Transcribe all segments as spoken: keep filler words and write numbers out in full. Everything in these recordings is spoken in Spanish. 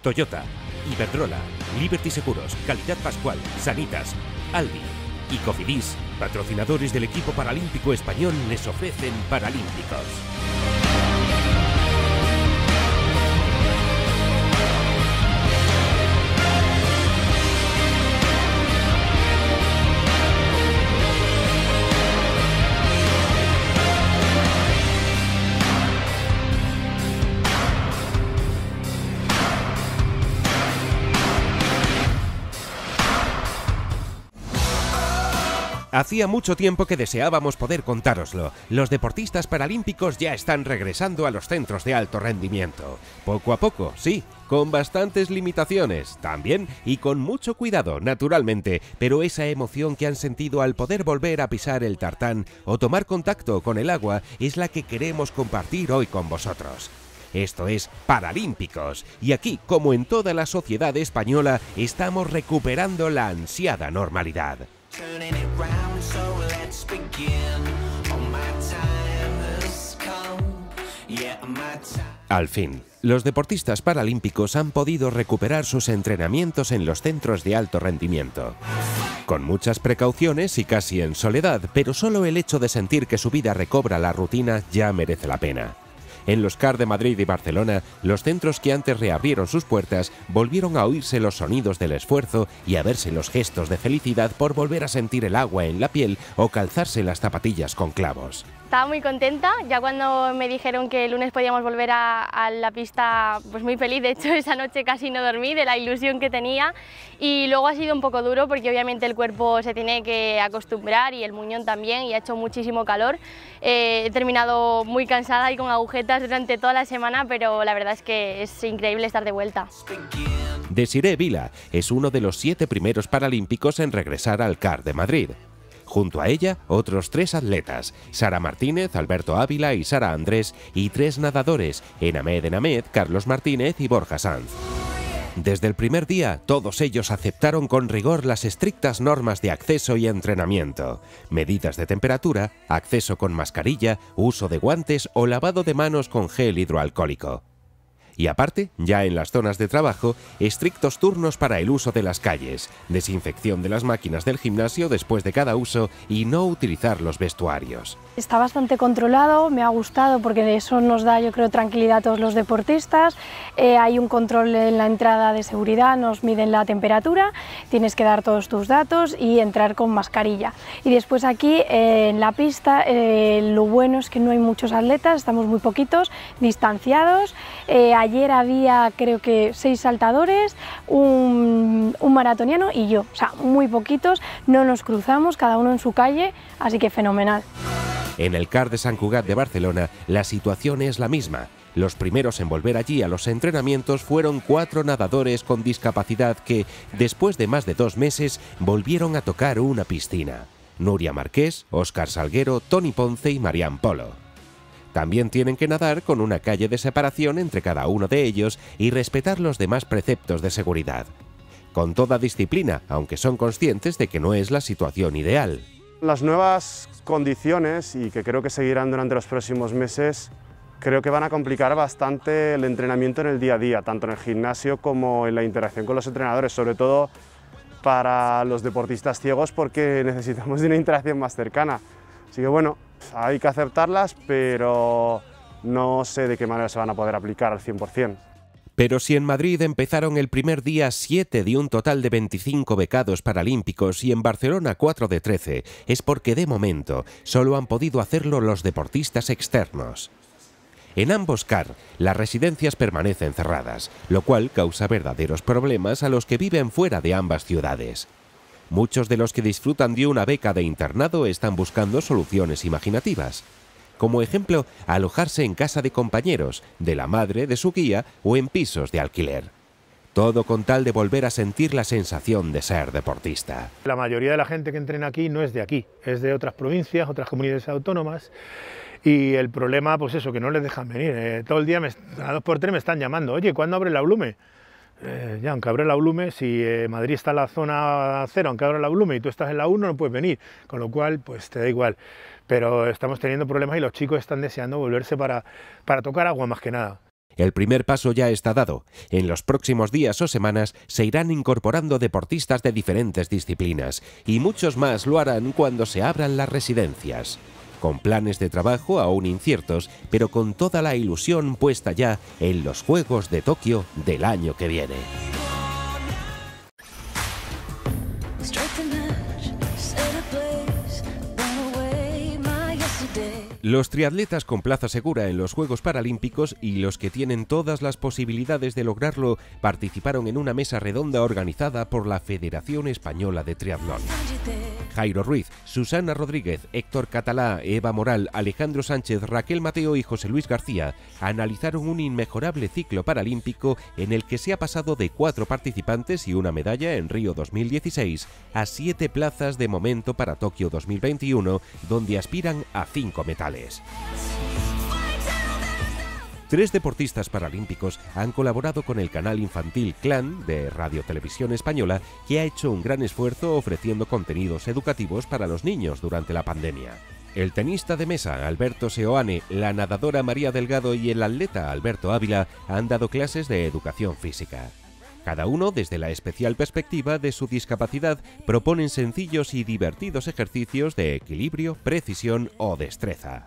Toyota, Iberdrola, Liberty Seguros, Calidad Pascual, Sanitas, Aldi y Cofidis, patrocinadores del equipo paralímpico español, les ofrecen Paralímpicos. Hacía mucho tiempo que deseábamos poder contároslo. Los deportistas paralímpicos ya están regresando a los centros de alto rendimiento. Poco a poco, sí, con bastantes limitaciones, también, y con mucho cuidado, naturalmente, pero esa emoción que han sentido al poder volver a pisar el tartán o tomar contacto con el agua es la que queremos compartir hoy con vosotros. Esto es Paralímpicos, y aquí, como en toda la sociedad española, estamos recuperando la ansiada normalidad. Al fin, los deportistas paralímpicos han podido recuperar sus entrenamientos en los centros de alto rendimiento. Con muchas precauciones y casi en soledad, pero solo el hecho de sentir que su vida recobra la rutina ya merece la pena. En los C A R de Madrid y Barcelona, los centros que antes reabrieron sus puertas volvieron a oírse los sonidos del esfuerzo y a verse los gestos de felicidad por volver a sentir el agua en la piel o calzarse las zapatillas con clavos. Estaba muy contenta, ya cuando me dijeron que el lunes podíamos volver a, a la pista, pues muy feliz. De hecho, esa noche casi no dormí de la ilusión que tenía, y luego ha sido un poco duro porque obviamente el cuerpo se tiene que acostumbrar y el muñón también, y ha hecho muchísimo calor. Eh, he terminado muy cansada y con agujetas durante toda la semana, pero la verdad es que es increíble estar de vuelta. Desiree Vila es uno de los siete primeros paralímpicos en regresar al C A R de Madrid. Junto a ella, otros tres atletas, Sara Martínez, Alberto Ávila y Sara Andrés, y tres nadadores, Enamed Enamed, Carlos Martínez y Borja Sanz. Desde el primer día, todos ellos aceptaron con rigor las estrictas normas de acceso y entrenamiento, medidas de temperatura, acceso con mascarilla, uso de guantes o lavado de manos con gel hidroalcohólico. Y aparte, ya en las zonas de trabajo, estrictos turnos para el uso de las calles, desinfección de las máquinas del gimnasio después de cada uso y no utilizar los vestuarios. Está bastante controlado, me ha gustado porque eso nos da, yo creo, tranquilidad a todos los deportistas. Eh, hay un control en la entrada de seguridad, nos miden la temperatura, tienes que dar todos tus datos y entrar con mascarilla. Y después aquí eh, en la pista, eh, lo bueno es que no hay muchos atletas, estamos muy poquitos, distanciados. Eh, Ayer había, creo que, seis saltadores, un, un maratoniano y yo, o sea, muy poquitos, no nos cruzamos, cada uno en su calle, así que fenomenal. En el C A R de Sant Cugat de Barcelona, la situación es la misma. Los primeros en volver allí a los entrenamientos fueron cuatro nadadores con discapacidad que, después de más de dos meses, volvieron a tocar una piscina. Nuria Marqués, Óscar Salguero, Toni Ponce y Marián Polo. También tienen que nadar con una calle de separación entre cada uno de ellos y respetar los demás preceptos de seguridad. Con toda disciplina, aunque son conscientes de que no es la situación ideal. Las nuevas condiciones, y que creo que seguirán durante los próximos meses, creo que van a complicar bastante el entrenamiento en el día a día, tanto en el gimnasio como en la interacción con los entrenadores, sobre todo para los deportistas ciegos, porque necesitamos de una interacción más cercana. Así que bueno, hay que aceptarlas, pero no sé de qué manera se van a poder aplicar al cien por cien. Pero si en Madrid empezaron el primer día siete de un total de veinticinco becados paralímpicos y en Barcelona cuatro de trece, es porque de momento solo han podido hacerlo los deportistas externos. En ambos C A R, las residencias permanecen cerradas, lo cual causa verdaderos problemas a los que viven fuera de ambas ciudades. Muchos de los que disfrutan de una beca de internado están buscando soluciones imaginativas. Como ejemplo, alojarse en casa de compañeros, de la madre de su guía o en pisos de alquiler. Todo con tal de volver a sentir la sensación de ser deportista. La mayoría de la gente que entrena aquí no es de aquí, es de otras provincias, otras comunidades autónomas. Y el problema, pues eso, que no les dejan venir. Eh, todo el día, me, a dos por tres me están llamando. Oye, ¿cuándo abre la Blume? Eh, ya, aunque abre la Blume, si eh, Madrid está en la zona cero, aunque abra la Blume y tú estás en la uno, no puedes venir, con lo cual, pues te da igual. Pero estamos teniendo problemas y los chicos están deseando volverse para, para tocar agua más que nada. El primer paso ya está dado. En los próximos días o semanas se irán incorporando deportistas de diferentes disciplinas y muchos más lo harán cuando se abran las residencias. Con planes de trabajo aún inciertos, pero con toda la ilusión puesta ya en los Juegos de Tokio del año que viene. Los triatletas con plaza segura en los Juegos Paralímpicos y los que tienen todas las posibilidades de lograrlo participaron en una mesa redonda organizada por la Federación Española de Triatlón. Jairo Ruiz, Susana Rodríguez, Héctor Catalá, Eva Moral, Alejandro Sánchez, Raquel Mateo y José Luis García analizaron un inmejorable ciclo paralímpico en el que se ha pasado de cuatro participantes y una medalla en Río dos mil dieciséis a siete plazas de momento para Tokio dos mil veintiuno, donde aspiran a cinco metales. Tres deportistas paralímpicos han colaborado con el canal infantil Clan de Radio Televisión Española, que ha hecho un gran esfuerzo ofreciendo contenidos educativos para los niños durante la pandemia. El tenista de mesa Alberto Seoane, la nadadora María Delgado y el atleta Alberto Ávila han dado clases de educación física. Cada uno, desde la especial perspectiva de su discapacidad, proponen sencillos y divertidos ejercicios de equilibrio, precisión o destreza.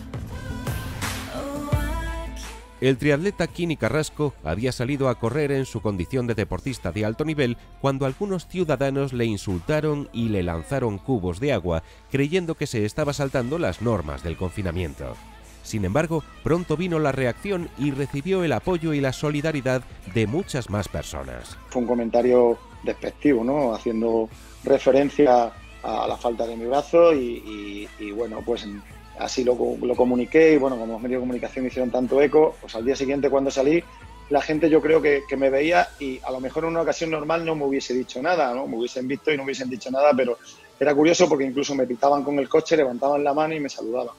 El triatleta Kini Carrasco había salido a correr en su condición de deportista de alto nivel cuando algunos ciudadanos le insultaron y le lanzaron cubos de agua, creyendo que se estaba saltando las normas del confinamiento. Sin embargo, pronto vino la reacción y recibió el apoyo y la solidaridad de muchas más personas. Fue un comentario despectivo, ¿no? Haciendo referencia a la falta de mi brazo y, y, y bueno, pues así lo, lo comuniqué y bueno, como los medios de comunicación hicieron tanto eco, pues al día siguiente cuando salí, la gente yo creo que, que me veía y a lo mejor en una ocasión normal no me hubiese dicho nada, ¿no? Me hubiesen visto y no me hubiesen dicho nada, pero era curioso porque incluso me pitaban con el coche, levantaban la mano y me saludaban.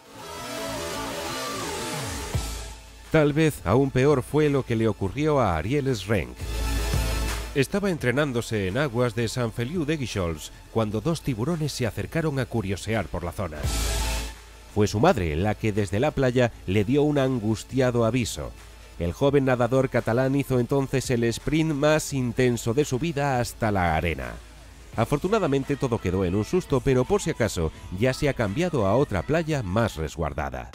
Tal vez aún peor fue lo que le ocurrió a Ariel Srenk. Estaba entrenándose en aguas de San Feliu de Guíxols cuando dos tiburones se acercaron a curiosear por la zona. Fue su madre la que desde la playa le dio un angustiado aviso. El joven nadador catalán hizo entonces el sprint más intenso de su vida hasta la arena. Afortunadamente todo quedó en un susto, pero por si acaso ya se ha cambiado a otra playa más resguardada.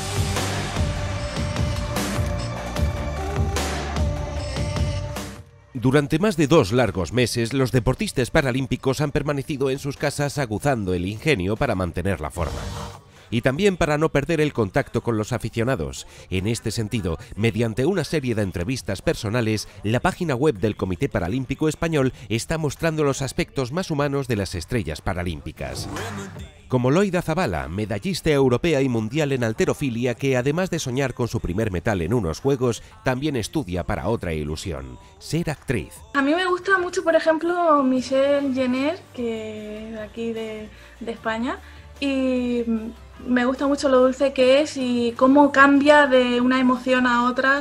Durante más de dos largos meses, los deportistas paralímpicos han permanecido en sus casas aguzando el ingenio para mantener la forma. Y también para no perder el contacto con los aficionados. En este sentido, mediante una serie de entrevistas personales, la página web del Comité Paralímpico Español está mostrando los aspectos más humanos de las estrellas paralímpicas. Como Loida Zabala, medallista europea y mundial en halterofilia, que además de soñar con su primer metal en unos Juegos, también estudia para otra ilusión: ser actriz. A mí me gusta mucho, por ejemplo, Michelle Jenner, que es de aquí de, de España, y me gusta mucho lo dulce que es y cómo cambia de una emoción a otra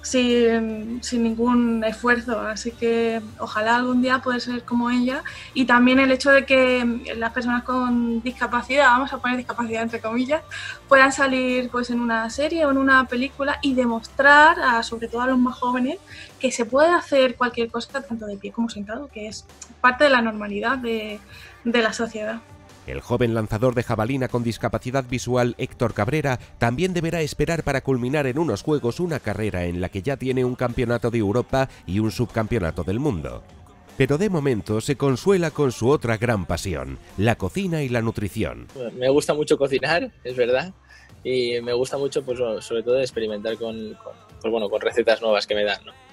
sin, sin ningún esfuerzo, así que ojalá algún día poder ser como ella. Y también el hecho de que las personas con discapacidad, vamos a poner discapacidad entre comillas, puedan salir pues en una serie o en una película y demostrar, a, sobre todo a los más jóvenes, que se puede hacer cualquier cosa tanto de pie como sentado, que es parte de la normalidad de, de la sociedad. El joven lanzador de jabalina con discapacidad visual Héctor Cabrera también deberá esperar para culminar en unos Juegos una carrera en la que ya tiene un campeonato de Europa y un subcampeonato del mundo. Pero de momento se consuela con su otra gran pasión, la cocina y la nutrición. Me gusta mucho cocinar, es verdad, y me gusta mucho, pues, sobre todo experimentar con, con, pues, bueno, con recetas nuevas que me dan, ¿no?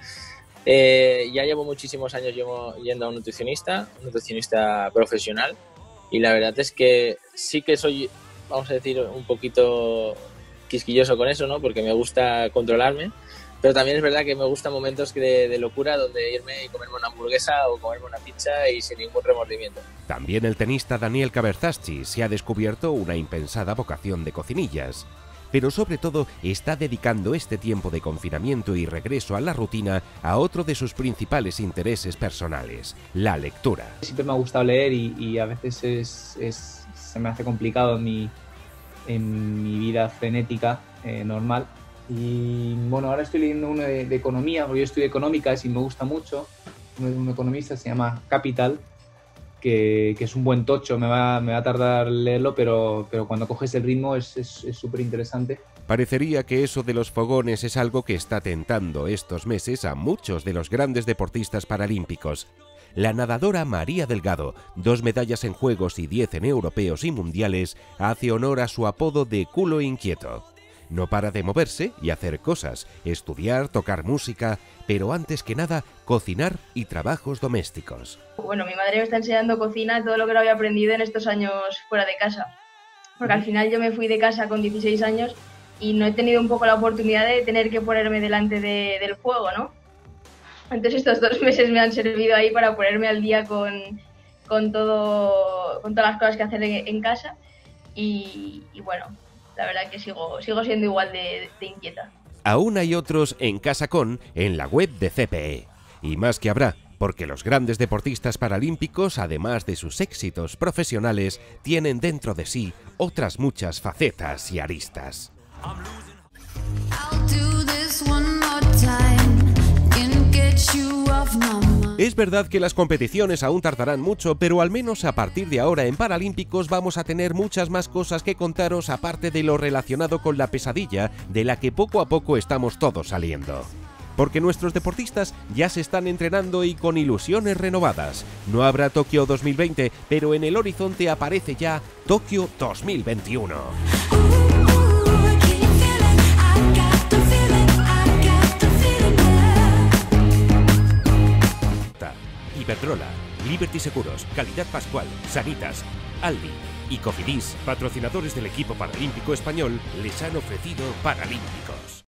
Eh, ya llevo muchísimos años llevo yendo a un nutricionista, un nutricionista profesional. Y la verdad es que sí que soy, vamos a decir, un poquito quisquilloso con eso, ¿no? Porque me gusta controlarme, pero también es verdad que me gustan momentos de, de locura donde irme y comerme una hamburguesa o comerme una pizza y sin ningún remordimiento. También el tenista Daniel Cabertaschi se ha descubierto una impensada vocación de cocinillas. Pero sobre todo está dedicando este tiempo de confinamiento y regreso a la rutina a otro de sus principales intereses personales, la lectura. Siempre me ha gustado leer y, y a veces es, es, se me hace complicado en mi, en mi vida frenética eh, normal, Y bueno, ahora estoy leyendo uno de, de economía, porque yo estudio económicas y me gusta mucho. Uno de un economista se llama Capital, que, que es un buen tocho, me va, me va a tardar leerlo, pero, pero cuando coges el ritmo es súper interesante. Parecería que eso de los fogones es algo que está tentando estos meses a muchos de los grandes deportistas paralímpicos. La nadadora María Delgado, dos medallas en Juegos y diez en europeos y mundiales, hace honor a su apodo de culo inquieto. No para de moverse y hacer cosas, estudiar, tocar música, pero antes que nada, cocinar y trabajos domésticos. Bueno, mi madre me está enseñando cocina, todo lo que no había aprendido en estos años fuera de casa. Porque al final yo me fui de casa con dieciséis años y no he tenido un poco la oportunidad de tener que ponerme delante de, del fuego, ¿no? Entonces estos dos meses me han servido ahí para ponerme al día con, con, todo, con todas las cosas que hacer en, en casa y, y bueno, la verdad que sigo, sigo siendo igual de, de inquieta. Aún hay otros en Casa Con en la web de C P E. Y más que habrá, porque los grandes deportistas paralímpicos, además de sus éxitos profesionales, tienen dentro de sí otras muchas facetas y aristas. Es verdad que las competiciones aún tardarán mucho, pero al menos a partir de ahora en Paralímpicos vamos a tener muchas más cosas que contaros aparte de lo relacionado con la pesadilla de la que poco a poco estamos todos saliendo. Porque nuestros deportistas ya se están entrenando y con ilusiones renovadas. No habrá Tokio dos mil veinte, pero en el horizonte aparece ya Tokio dos mil veintiuno. Iberdrola, Liberty Seguros, Calidad Pascual, Sanitas, Aldi y Cofidis, patrocinadores del equipo paralímpico español, les han ofrecido Paralímpicos.